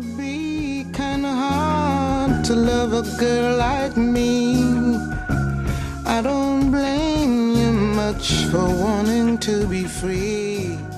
Be kinda hard to love a girl like me. I don't blame you much for wanting to be free.